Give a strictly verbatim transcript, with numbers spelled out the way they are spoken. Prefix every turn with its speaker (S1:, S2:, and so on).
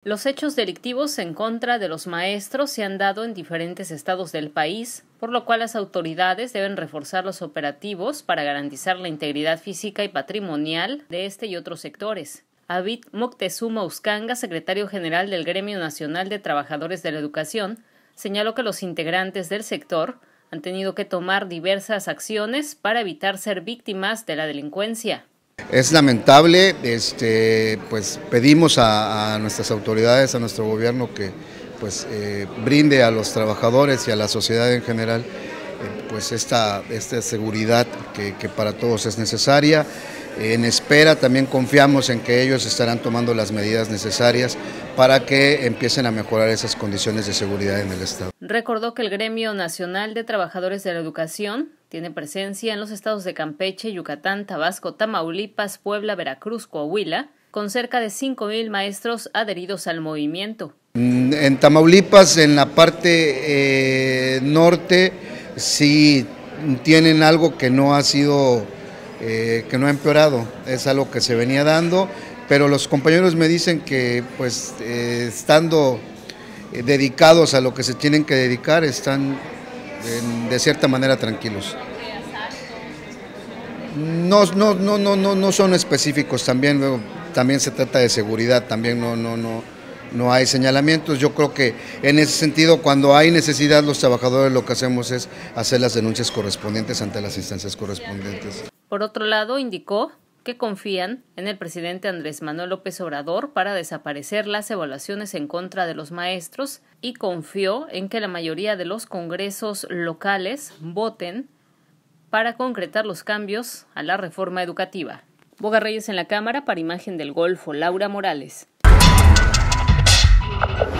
S1: Los hechos delictivos en contra de los maestros se han dado en diferentes estados del país, por lo cual las autoridades deben reforzar los operativos para garantizar la integridad física y patrimonial de este y otros sectores. Abid Moctezuma Uscanga, secretario general del Gremio Nacional de Trabajadores de la Educación, señaló que los integrantes del sector han tenido que tomar diversas acciones para evitar ser víctimas de la delincuencia.
S2: Es lamentable, este, pues pedimos a, a nuestras autoridades, a nuestro gobierno que pues eh, brinde a los trabajadores y a la sociedad en general eh, pues esta, esta seguridad que, que para todos es necesaria. En espera también confiamos en que ellos estarán tomando las medidas necesarias para que empiecen a mejorar esas condiciones de seguridad en el Estado.
S1: Recordó que el Gremio Nacional de Trabajadores de la Educación tiene presencia en los estados de Campeche, Yucatán, Tabasco, Tamaulipas, Puebla, Veracruz, Coahuila, con cerca de cinco mil maestros adheridos al movimiento.
S2: En Tamaulipas, en la parte eh, norte, sí tienen algo que no ha sido, eh, que no ha empeorado, es algo que se venía dando, pero los compañeros me dicen que pues eh, estando eh, dedicados a lo que se tienen que dedicar, están en, de cierta manera tranquilos. No, no, no, no, no, no son específicos, también, luego, también se trata de seguridad, también no, no, no, no hay señalamientos. Yo creo que en ese sentido, cuando hay necesidad, los trabajadores lo que hacemos es hacer las denuncias correspondientes ante las instancias correspondientes.
S1: Por otro lado, indicó que confían en el presidente Andrés Manuel López Obrador para desaparecer las evaluaciones en contra de los maestros y confió en que la mayoría de los congresos locales voten para concretar los cambios a la reforma educativa. Boga Reyes en la Cámara para Imagen del Golfo, Laura Morales.